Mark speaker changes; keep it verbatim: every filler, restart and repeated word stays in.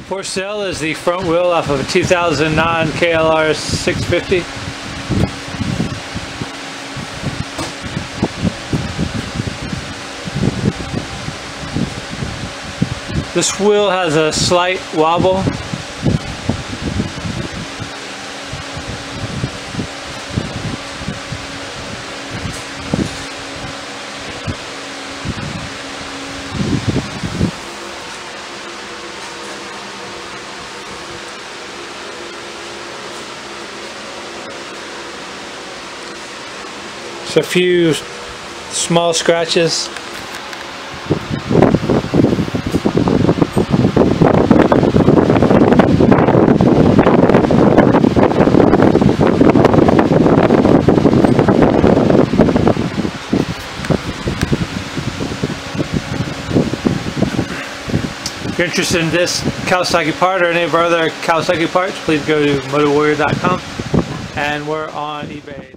Speaker 1: For sale is the front wheel off of a two thousand nine K L R six fifty. This wheel has a slight wobble. Just a few small scratches. If you're interested in this Kawasaki part or any of our other Kawasaki parts, please go to moto warrior dot com, and we're on eBay.